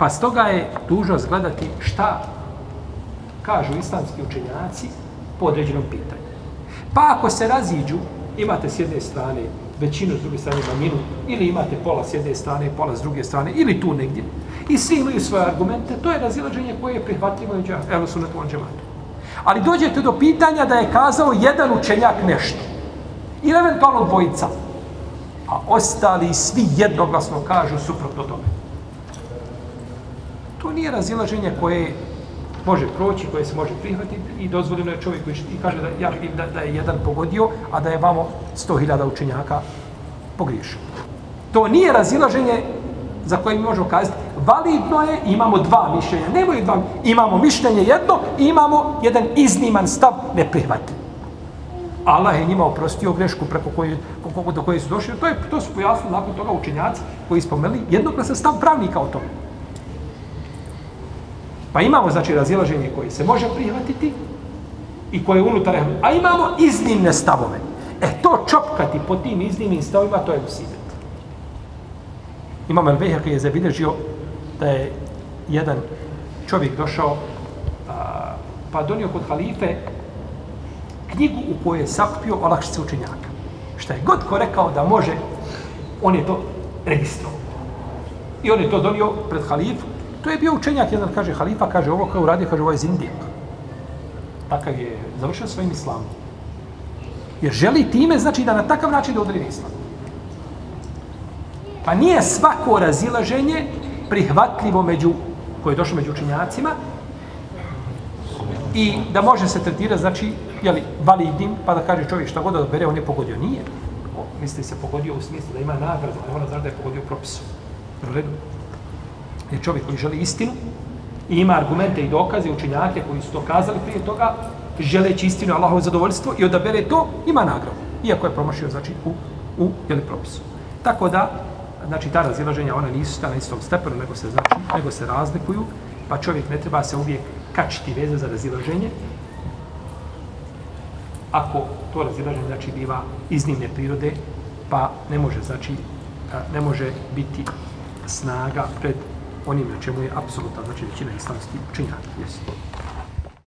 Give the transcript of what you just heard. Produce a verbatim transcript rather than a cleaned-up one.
Pa stoga je dužnost gledati šta kažu islamski učenjaci po određenom pitanju. Pa ako se raziđu, imate s jedne strane većinu, s druge strane manjinu, ili imate pola s jedne strane, pola s druge strane, ili tu negdje, i svi imaju svoje argumente, to je razilaženje koje je prihvatljivo među ehlu sunnetu vel džematu. Ali dođete do pitanja da je kazao jedan učenjak nešto, ili eventualno dvojica, a ostali svi jednoglasno kažu suprotno tome. To nije razilaženje koje može proći, koje se može prihvatiti i dozvoljeno je čovjek koji i kaže da, ja vidim da, da je jedan pogodio, a da je vamo sto hiljada učenjaka pogriješio. To nije razilaženje za koje mi možemo kazati validno je, imamo dva mišljenja, nemoj dva, imamo mišljenje jedno i imamo jedan izniman stav neprihvatljiv. Allah je njima oprostio grešku preko koje, do koje su došli. To, je, to su pojasnili nakon toga učenjaci koji spomenuli jednoglasan stav pravnika o tome. Pa imamo, znači, razilaženje koje se može prihvatiti i koje je unutar, a imamo iznimne stavove. E, to čopkati po tim iznimnim stavima, to je musibet. Imam El-Bejhaqi je zabilježio da je jedan čovjek došao, a, pa donio kod halife knjigu u kojoj je sakupio olakšice učenjaka. Šta je god ko rekao da može, on je to registrovao. I on je to donio pred halifu. To je bio učenjak, jedan kaže halifa, kaže ovo kao uradio, kaže ovo je zindijek. Takav je završio svojim islamom. Jer želi time, znači da na takav način da udari islam. Pa nije svako razilaženje prihvatljivo među, koje je došlo među učenjacima i da može se tretirati, znači, jeli, validnim, pa da kaže čovjek šta god da bere, on je pogodio. Nije. O, misli se pogodio u smislu da ima nagradu, ne mora znači da je pogodio propisu. U redu. Je čovjek koji želi istinu i ima argumente i dokaze, učenjake koji su to kazali prije toga, želeći istinu, Allahovo zadovoljstvo i odabere to, ima nagradu. Iako je promašio, znači, u, u jeli, propisu. Tako da, znači, ta razilaženja, ona nisu na istom stepenu, nego se, znači, nego se razlikuju, pa čovjek ne treba se uvijek kačiti veze za razilaženje, ako to razilaženje, znači, biva iznimne prirode, pa ne može, znači, ne može biti snaga pred onim na čemu je apsolutno, znači, većina islamskih učenjaka. Jesi.